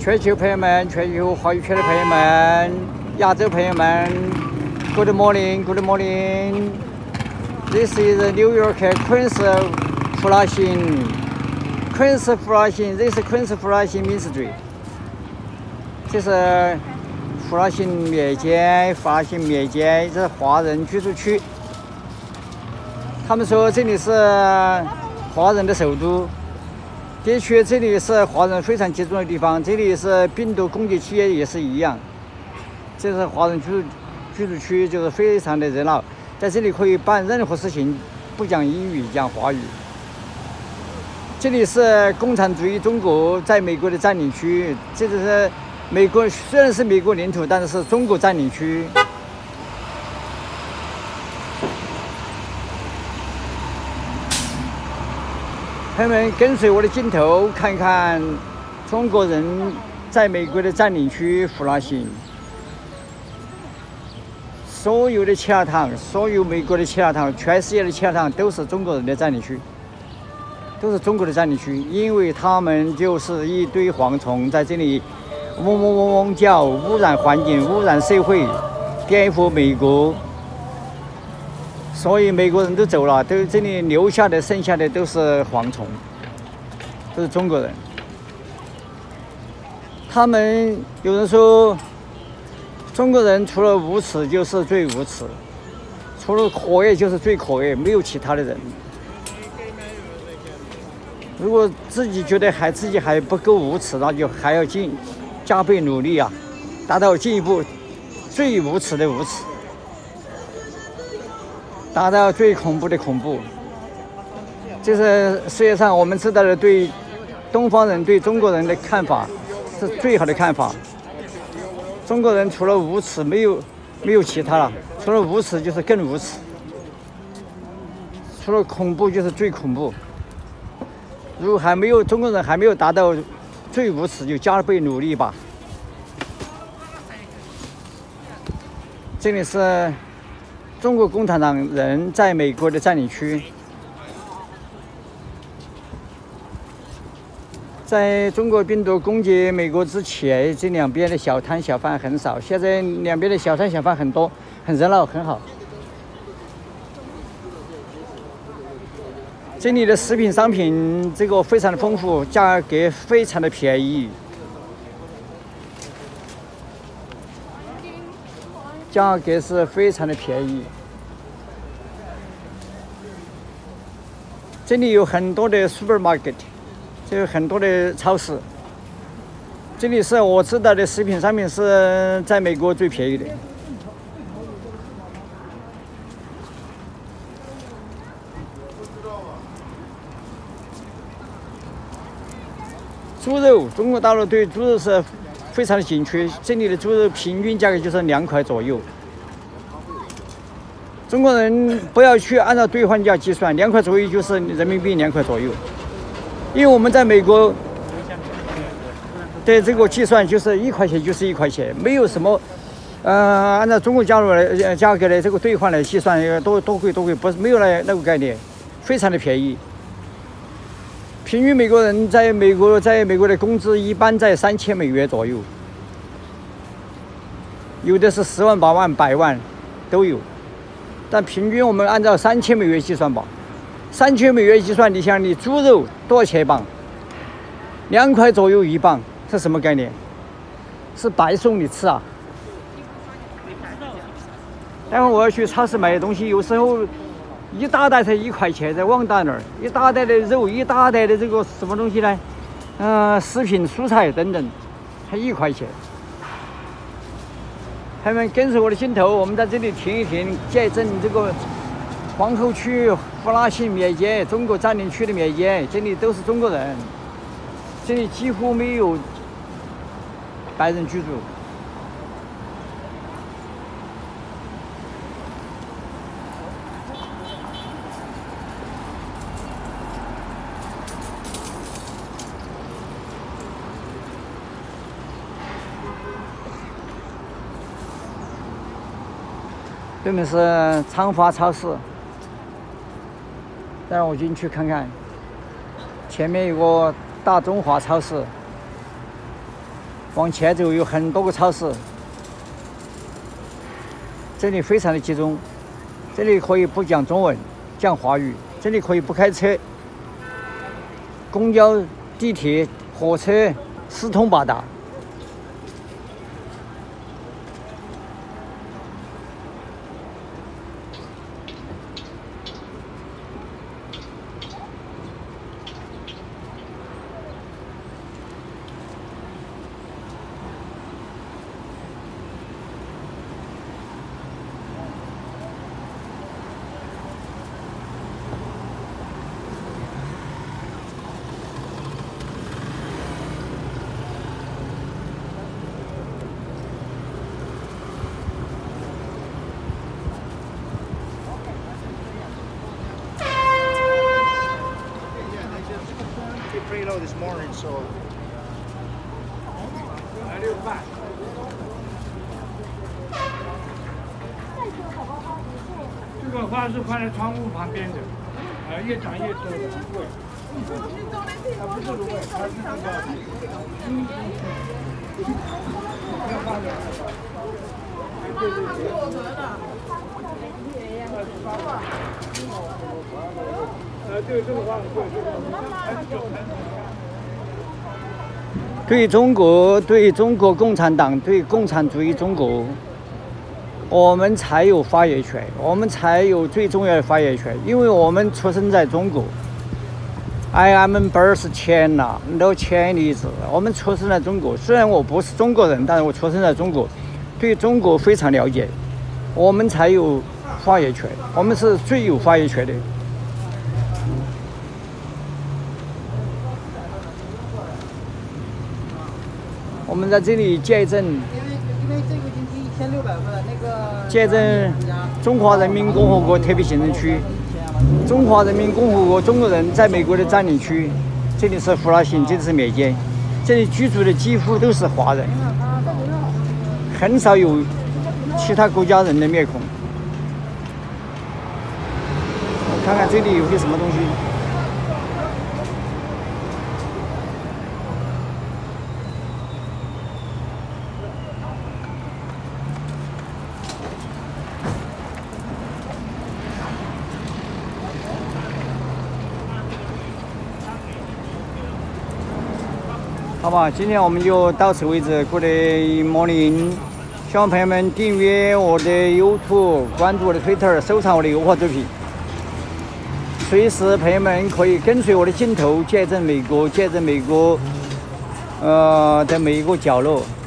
全球朋友们，全球华语圈的朋友们，亚洲朋友们 ，Good morning, Good morning. This is New York Queens Flushing. Queens Flushing, this is Queens Flushing Main Street. 这是弗拉辛缅街，这是华人居住区。他们说这里是华人的首都。 的确，这里是华人非常集中的地方。这里是病毒攻击区也是一样。这是华人居住区，就是非常的热闹。在这里可以办任何事情，不讲英语，讲华语。这里是共产主义中国在美国的占领区。这就是美国，虽然是美国领土，但是是中国占领区。 朋友们，跟随我的镜头，看看中国人在美国的占领区弗拉辛。所有的汽车厂，所有美国的汽车厂，全世界的汽车厂都是中国人的占领区，都是中国的占领区，因为他们就是一堆蝗虫在这里嗡嗡嗡嗡叫，污染环境，污染社会，颠覆美国。 所以美国人都走了，都这里留下的、剩下的都是蝗虫，都是中国人。他们有人说，中国人除了无耻就是最无耻，除了可恶就是最可恶，没有其他的人。如果自己觉得自己还不够无耻，那就还要加倍努力啊，达到进一步最无耻的无耻。 达到最恐怖的恐怖，这是世界上我们知道的对东方人对中国人的看法是最好的看法。中国人除了无耻没有其他了，除了无耻就是更无耻，除了恐怖就是最恐怖。如果中国人还没有达到最无耻，就加倍努力吧。这里是。 中国共产党人在美国的占领区，在中国病毒攻击美国之前，这两边的小摊小贩很少，现在两边的小摊小贩很多，很热闹，很好。这里的食品商品这个非常的丰富，价格非常的便宜。 价格是非常的便宜。这里有很多的 supermarket， 就有很多的超市。这里是我知道的食品商品是在美国最便宜的。猪肉，中国大陆对猪肉是。 非常的紧缺，这里的猪肉平均价格就是2块左右。中国人不要去按照兑换价计算，2块左右就是人民币2块左右，因为我们在美国的这个计算就是1块钱就是1块钱，没有什么按照中国价格的这个兑换来计算多贵，不是没有那个概念，非常的便宜。 平均美国人在美国的工资一般在3000美元左右，有的是10万、8万、100万都有，但平均我们按照3000美元计算吧。3000美元计算，你想你猪肉多少钱一磅？2块左右一磅，是什么概念？是白送你吃啊！待会我要去超市买东西，有时候。 一大袋才1块钱，在旺达那儿，一大袋的肉，一大袋的这个什么东西呢？食品、蔬菜等等，才1块钱。朋友们，跟随我的镜头，我们在这里停一停，见证这个皇后区弗拉辛缅街，中国占领区的缅街，这里都是中国人，这里几乎没有白人居住。 对面是昌华超市，再让我进去看看。前面有个大中华超市， 往前走有很多个超市，这里非常的集中，这里可以不讲中文，讲华语，这里可以不开车，公交、地铁、火车四通八达。 This morning, so 这个花是放在窗户旁边的，越长越多的芦荟。它不是芦荟，它是那个对，这个花很贵， 对中国共产党，对共产主义中国，我们才有发言权，我们才有最重要的发言权，因为我们出生在中国。I am birth China, no Chinese。我们出生在中国，虽然我不是中国人，但是我出生在中国，对中国非常了解，我们才有发言权，我们是最有发言权的。我们在这里见证， 因为这个星期1600份，那个见证中华人民共和国特别行政区，中华人民共和国中国人在美国的占领区。这里是弗拉辛，这里是缅甸，这里居住的几乎都是华人，很少有其他国家人的面孔。我看看这里有些什么东西。好吧，今天我们就到此为止。Good morning， 希望朋友们订阅我的 YouTube， 关注我的 Twitter， 收藏我的油画作品。随时朋友们可以跟随我的镜头，见证美国，见证美国，的每一个角落。